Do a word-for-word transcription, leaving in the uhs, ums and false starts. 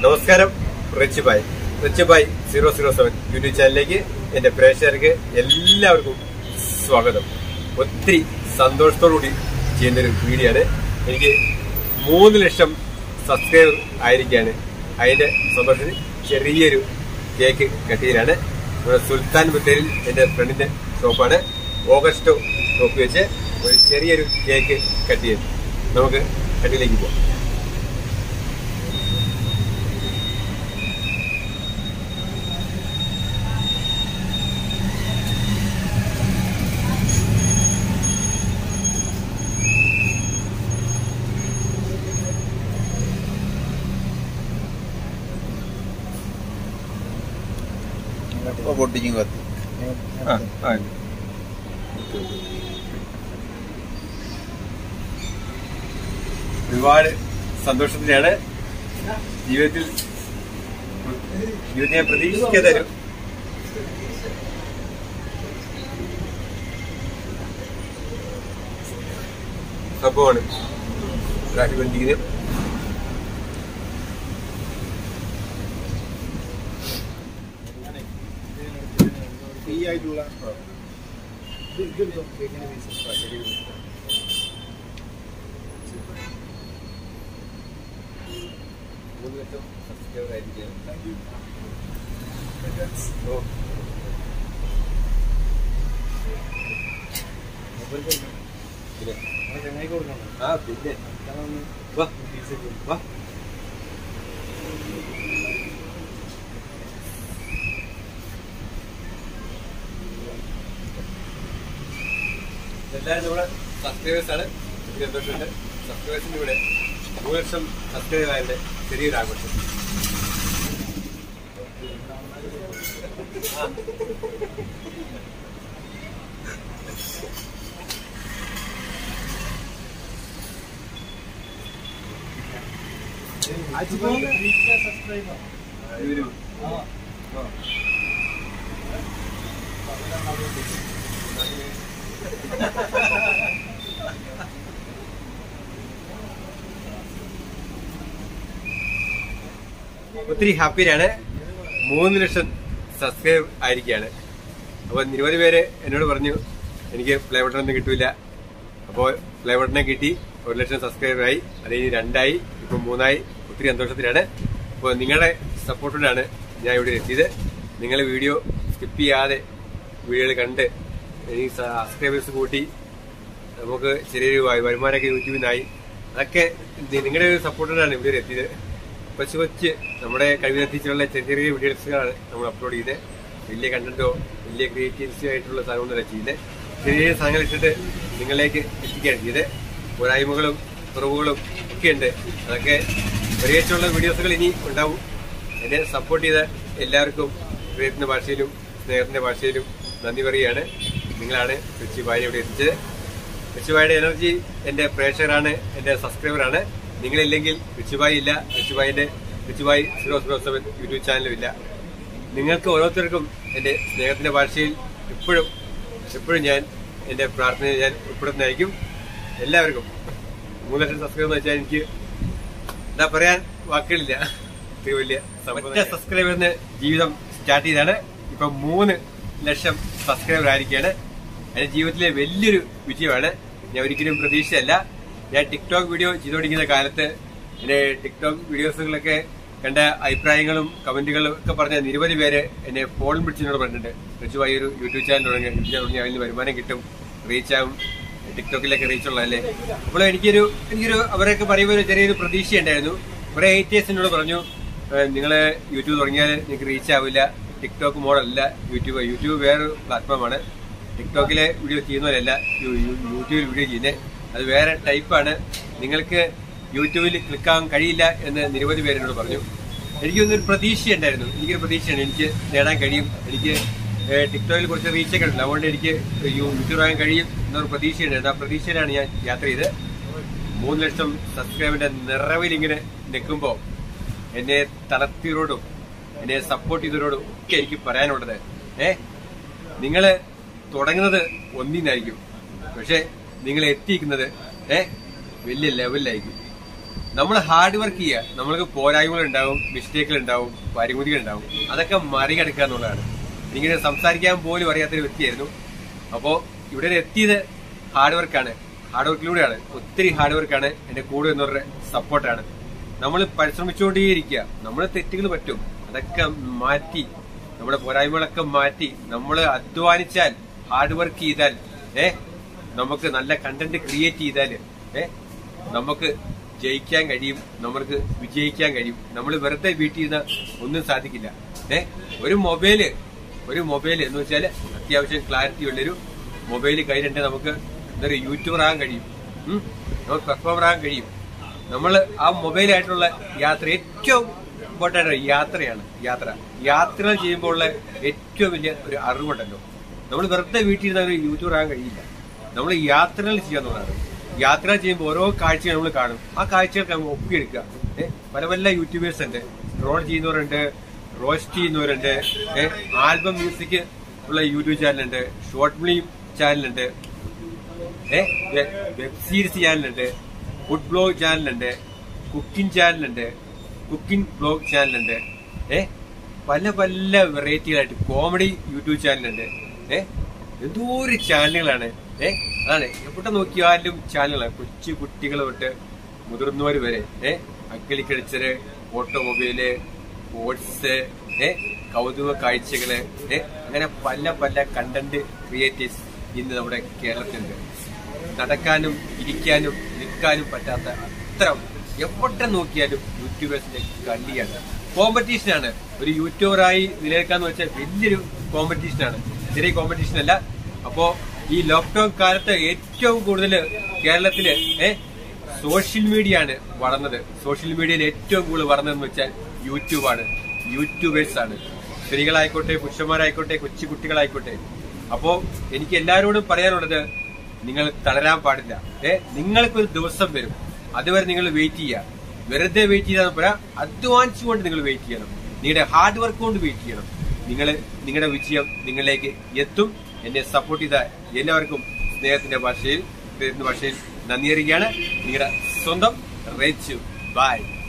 നമസ്കാരം, Richubhai Richubhai zero zero seven YouTube ചാനലിലേക്ക് എന്റെ പ്രേക്ഷകർക്ക് എല്ലാവർക്കും സ്വാഗതം. ഒത്തിരി സന്തോഷത്തോടുകൂടി ചെയ്യുന്നൊരു വീഡിയോ ആണ്. എനിക്ക് മൂന്ന് ലക്ഷം സബ്സ്ക്രൈബർ ആയിരിക്കാണ്. അതിന്റെ സന്തോഷത്തിന് ചെറിയൊരു കേക്ക് കട്ടിയിലാണ്. ഇവിടെ സുൽത്താൻ ബത്തേരിയിൽ എന്റെ ഫ്രണ്ടിന്റെ ഷോപ്പാണ്. ഓഗസ്റ്റോ ഷോപ്പ് വെച്ച് ഒരു ചെറിയൊരു കേക്ക് കട്ട് ചെയ്തു. നമുക്ക് കട്ടിയിലേക്ക് പോവാം. പൊട്ടിക്കും കത്തി ഒരുപാട് സന്തോഷത്തിലാണ്. ജീവിതത്തിൽ ജീവിതത്തെ പ്രതീക്ഷിക്കാതൊരു സംഭവമാണ് രാഷ്ട്രീയ ആയിട്ടുള്ള മൂന്ന് ലക്ഷം സബ്സ്ക്രൈബർ ആയിരിക്കും. ആ പിന്നെ വാ വാ എല്ലാവരും നമ്മുടെ സബ്സ്ക്രൈബേഴ്സ് ആണ്. എനിക്ക് സന്തോഷമുണ്ട്. സബ്സ്ക്രൈബേഴ്സിന്റെ കൂടെ മൂന്ന് ലക്ഷം സബ്സ്ക്രൈബർ ആയതിന്റെ ചെറിയൊരു ആഘോഷം. ഒത്തിരി ഹാപ്പിയാണ്. മൂന്ന് ലക്ഷം സബ്സ്ക്രൈബ് ആയിരിക്കുകയാണ്. അപ്പൊ നിരവധി പേര് എന്നോട് പറഞ്ഞു എനിക്ക് പ്ലേ ബട്ടൺ ഒന്നും കിട്ടൂല. അപ്പോൾ പ്ലേ ബട്ടനെ കിട്ടി, ഒരു ലക്ഷം സബ്സ്ക്രൈബറായി. അത് ഇനി രണ്ടായി, ഇപ്പൊ മൂന്നായി. ഒത്തിരി സന്തോഷത്തിലാണ്. അപ്പോൾ നിങ്ങളുടെ സപ്പോർട്ടോടാണ് ഞാൻ ഇവിടെ എത്തിയത്. നിങ്ങൾ വീഡിയോ സ്കിപ്പ് ചെയ്യാതെ വീഡിയോകൾ കണ്ട് ഈ സബ്സ്ക്രൈബേഴ്സ് കൂട്ടി നമുക്ക് ചെറിയൊരു വരുമാനമൊക്കെ യൂട്യൂബിൽ നിന്നായി. അതൊക്കെ നിങ്ങളുടെ ഒരു സപ്പോർട്ടോടാണ് ഇവിടെ എത്തിയത്. കൊച്ചു കൊച്ച് നമ്മുടെ കഴിവിനെത്തിച്ചുള്ള ചെറിയ ചെറിയ വീഡിയോസുകളാണ് നമ്മൾ അപ്ലോഡ് ചെയ്ത്. വലിയ കണ്ടന്റോ വലിയ ക്രിയേറ്റിവിറ്റി ആയിട്ടുള്ള സാധനങ്ങളല്ല ചെയ്യുന്നത്. ചെറിയ ചെറിയ സാധനങ്ങൾ ഇട്ടിട്ട് നിങ്ങളിലേക്ക് എത്തിക്കുകയാണ് ചെയ്ത്. പോരായ്മകളും കുറവുകളും ഒക്കെ ഉണ്ട്. അതൊക്കെ പരിഹരിച്ചുള്ള വീഡിയോസുകൾ ഇനി ഉണ്ടാവും. എന്നെ സപ്പോർട്ട് ചെയ്ത എല്ലാവർക്കും ഹൃദയത്തിന്റെ ഭാഷയിലും സ്നേഹത്തിന്റെ ഭാഷയിലും നന്ദി പറയുകയാണ്. നിങ്ങളാണ് റിച്ചുഭായിനെ ഇവിടെ എത്തിച്ചത്. റിച്ചുഭായിയുടെ എനർജി എന്റെ പ്രേക്ഷകരാണ്, എന്റെ സബ്സ്ക്രൈബറാണ്. നിങ്ങളില്ലെങ്കിൽ റിച്ചുഭായി ഇല്ല. റിച്ചുഭായിന്റെ Richubhai zero zero seven YouTube ചാനലും ഇല്ല. നിങ്ങൾക്ക് ഓരോരുത്തർക്കും എന്റെ സ്നേഹത്തിന്റെ ഭാഷയിൽ എപ്പോഴും എപ്പോഴും ഞാൻ എന്റെ പ്രാർത്ഥനയിൽ ഞാൻ ഉൾപ്പെടുന്നതായിരിക്കും. എല്ലാവർക്കും മൂന്ന് ലക്ഷം സബ്സ്ക്രൈബർ എന്ന് വെച്ചാൽ എനിക്ക് എന്താ പറയാൻ വാക്കുകളില്ല. ഇത്ര വലിയ ഒറ്റ സബ്സ്ക്രൈബറിന് ജീവിതം സ്റ്റാർട്ട് ചെയ്താണ്. ഇപ്പൊ മൂന്ന് ലക്ഷം സബ്സ്ക്രൈബർ ആയിരിക്കുകയാണ്. എന്റെ ജീവിതത്തിലെ വലിയൊരു വിജയമാണ്. ഞാൻ ഒരിക്കലും പ്രതീക്ഷിച്ചല്ല. ഞാൻ ടിക്ടോക്ക് വീഡിയോ ചെയ്തുകൊണ്ടിരിക്കുന്ന കാലത്ത് എന്റെ ടിക്ടോക്ക് വീഡിയോസുകളൊക്കെ കണ്ട അഭിപ്രായങ്ങളും കമന്റുകളും ഒക്കെ പറഞ്ഞ നിരവധി പേര് എന്നെ ഫോൺ പിടിച്ചതിനോട് പറഞ്ഞിട്ടുണ്ട്. റിച്ചുഭായി ഒരു യൂട്യൂബ് ചാനൽ തുടങ്ങി, യൂട്യൂബ് ചാനൽ തുടങ്ങി അതിൽ വരുമാനം കിട്ടും, റീച്ചാവും, ടിക്ടോക്കിലൊക്കെ റീച്ചുള്ളതല്ലേ. അപ്പോൾ എനിക്കൊരു എനിക്കൊരു അവരൊക്കെ പറയുമ്പോൾ ഒരു ചെറിയൊരു പ്രതീക്ഷയുണ്ടായിരുന്നു. കുറെ ഹേറ്റേഴ്സിനോട് പറഞ്ഞു, നിങ്ങള് യൂട്യൂബ് തുടങ്ങിയാൽ നിങ്ങൾക്ക് റീച്ച് ആവില്ല, ടിക്ടോക്ക് മോഡലല്ല യൂട്യൂബ്. യൂട്യൂബ് വേറൊരു പ്ലാറ്റ്ഫോമാണ്. ടിക്ടോക്കിലെ വീഡിയോ ചെയ്യുന്നവരല്ല യൂട്യൂബിൽ വീഡിയോ ചെയ്യുന്നത്. അത് വേറെ ടൈപ്പാണ്. നിങ്ങൾക്ക് യൂട്യൂബിൽ ക്ലിക്കാവാൻ കഴിയില്ല എന്ന് നിരവധി പേരോട് പറഞ്ഞു. എനിക്കൊന്നൊരു പ്രതീക്ഷയുണ്ടായിരുന്നു. എനിക്കൊരു പ്രതീക്ഷയാണ് എനിക്ക് നേടാൻ കഴിയും, എനിക്ക് ടിക്ടോക്കിൽ കുറച്ച് റീച്ചൊക്കെ ഉണ്ടല്ലോ, അതുകൊണ്ട് എനിക്ക് യൂട്യൂബ് ആകാൻ കഴിയും എന്നൊരു പ്രതീക്ഷയുണ്ടായിരുന്നു. ആ പ്രതീക്ഷയിലാണ് ഞാൻ യാത്ര ചെയ്ത് മൂന്ന് ലക്ഷം സബ്സ്ക്രൈബറിന്റെ നിറവിൽ ഇങ്ങനെ നിൽക്കുമ്പോൾ എന്നെ തളർത്തിയവരോടും എന്നെ സപ്പോർട്ട് ചെയ്തവരോടും ഒക്കെ എനിക്ക് പറയാനുള്ളത്, ഏ നിങ്ങള് തുടങ്ങുന്നത് ഒന്നിനായിരിക്കും, പക്ഷെ നിങ്ങൾ എത്തിക്കുന്നത് ഏ വലിയ ലെവലിലായിരിക്കും. നമ്മൾ ഹാർഡ് വർക്ക് ചെയ്യുക. നമ്മൾക്ക് പോരായ്മകൾ ഉണ്ടാവും, മിസ്റ്റേക്കുകൾ ഉണ്ടാവും, പരിമിതികൾ ഉണ്ടാവും. അതൊക്കെ മറികടക്കുക എന്നുള്ളതാണ്. ഇങ്ങനെ സംസാരിക്കാൻ പോലും അറിയാത്തൊരു വ്യക്തിയായിരുന്നു. അപ്പോ ഇവിടെ എത്തിയത് ഹാർഡ് വർക്കാണ്. ഹാർഡ് വർക്കിലൂടെയാണ്. ഒത്തിരി ഹാർഡ് വർക്കാണ്. എന്റെ കൂടെ എന്നവരുടെ സപ്പോർട്ടാണ്. നമ്മൾ പരിശ്രമിച്ചുകൊണ്ടേയിരിക്കുക. നമ്മുടെ തെറ്റുകൾ പറ്റും, അതൊക്കെ മാറ്റി, നമ്മുടെ പോരായ്മകളൊക്കെ മാറ്റി നമ്മൾ അധ്വാനിച്ചാൽ, ഹാർഡ് വർക്ക് ചെയ്താൽ, ഏ നമുക്ക് നല്ല കണ്ടന്റ് ക്രിയേറ്റ് ചെയ്താൽ ഏ നമുക്ക് ജയിക്കാൻ കഴിയും, നമുക്ക് വിജയിക്കാൻ കഴിയും. നമ്മൾ വെറുതെ വീട്ടിൽ നിന്ന് ഒന്നും സാധിക്കില്ല. ഏ ഒരു മൊബൈല് ഒരു മൊബൈൽ എന്ന് വെച്ചാൽ അത്യാവശ്യം ക്ലാരിറ്റി ഉള്ളൊരു മൊബൈൽ കയ്യിലുണ്ട്. നമുക്ക് എന്തൊരു യൂട്യൂബർ ആകാൻ കഴിയും, നമുക്ക് പെർഫോമർ ആകാൻ കഴിയും. നമ്മൾ ആ മൊബൈലായിട്ടുള്ള യാത്ര ഏറ്റവും ഇമ്പോർട്ടൻ്റ് യാത്രയാണ്. യാത്ര യാത്രകൾ ചെയ്യുമ്പോൾ ഉള്ള ഏറ്റവും വലിയ ഒരു അറിവുണ്ടല്ലോ. നമ്മൾ വെറുതെ വീട്ടിൽ ഇരുന്ന ഒരു യൂട്യൂബർ ആകാൻ കഴിയില്ല. നമ്മൾ യാത്രകൾ ചെയ്യാന്നുള്ളതാണ്. യാത്രകൾ ചെയ്യുമ്പോൾ ഓരോ കാഴ്ചകൾ നമ്മൾ കാണും. ആ കാഴ്ചകൾക്ക് നമ്മൾ ഒപ്പിയെടുക്കുക. ഏഹ് പല പല യൂട്യൂബേഴ്സ് ഉണ്ട്, ഡ്രോൺ ചെയ്യുന്നവരുണ്ട്, റോസ്റ്റ് ചെയ്യുന്നവരുണ്ട്, ഏഹ് ആൽബം മ്യൂസിക് ഉള്ള യൂട്യൂബ് ചാനലുണ്ട്, ഷോർട്ട് ഫിലിം ചാനലുണ്ട്, ഏഹ് വെബ് സീരീസ് ചാനലുണ്ട്, ഫുഡ് ബ്ലോഗ് ചാനലുണ്ട്, കുക്കിംഗ് ചാനലുണ്ട്, കുക്കിംഗ് ബ്ലോഗ് ചാനലുണ്ട്, ഏഹ് പല പല വെറൈറ്റികളായിട്ട് കോമഡി യൂട്യൂബ് ചാനലുണ്ട്. ഏഹ് എന്തോ ഒരു ചാനലുകളാണ്. ഏഹ് അതാണ് എവിടെ നോക്കിയാലും ചാനലുകളാണ്. കൊച്ചു കുട്ടികൾ തൊട്ട് മുതിർന്നവർ വരെ. ഏഹ് അഗ്രികൾച്ചറ്, ഓട്ടോമൊബൈല്, സ്പോർട്സ്, ഏഹ് കൗതുക കാഴ്ചകള്, ഏഹ് അങ്ങനെ പല പല കണ്ടന്റ് ക്രിയേറ്റേഴ്സ് ഇന്ന് നമ്മുടെ കേരളത്തിലുണ്ട്. നടക്കാനും ഇരിക്കാനും നിൽക്കാനും പറ്റാത്ത അത്തരം എവിടെ നോക്കിയാലും യൂട്യൂബേഴ്സിന്റെ കളിയാണ്. കോമ്പറ്റീഷനാണ്. ഒരു യൂട്യൂബറായി നിലനിൽക്കാന്ന് വെച്ചാൽ വലിയൊരു കോമ്പറ്റീഷനാണ്, ചെറിയ കോമ്പറ്റീഷൻ അല്ല. അപ്പോ ഈ ലോക്ക്ഡൌൺ കാലത്ത് ഏറ്റവും കൂടുതൽ കേരളത്തില് ഏഹ് സോഷ്യൽ മീഡിയ ആണ് വളർന്നത്. സോഷ്യൽ മീഡിയയിൽ ഏറ്റവും കൂടുതൽ വളർന്നതെന്ന് വെച്ചാൽ യൂട്യൂബാണ്, യൂട്യൂബേഴ്സ് ആണ്. സ്ത്രീകളായിക്കോട്ടെ, പുരുഷന്മാരായിക്കോട്ടെ, കൊച്ചു കുട്ടികളായിക്കോട്ടെ. അപ്പോ എനിക്ക് എല്ലാവരോടും പറയാനുള്ളത്, നിങ്ങൾ തളരാൻ പാടില്ല. ഏഹ് നിങ്ങൾക്കൊരു ദിവസം വരും, അതുവരെ നിങ്ങൾ വെയിറ്റ് ചെയ്യുക. വെറുതെ വെയിറ്റ് ചെയ്താൽ പോരാ, അധ്വാനിച്ചുകൊണ്ട് നിങ്ങൾ വെയിറ്റ് ചെയ്യണം. നിങ്ങളുടെ ഹാർഡ് വർക്ക് കൊണ്ട് വെയിറ്റ് ചെയ്യണം. നിങ്ങൾ നിങ്ങളുടെ വിജയം നിങ്ങളിലേക്ക് എത്തും. എന്നെ സപ്പോർട്ട് ചെയ്ത എല്ലാവർക്കും സ്നേഹത്തിന്റെ ഭാഷയിൽ ഭാഷയിൽ നന്ദി അറിയിക്കുകയാണ്. നിങ്ങളുടെ സ്വന്തം റിച്ചു ഭായ്.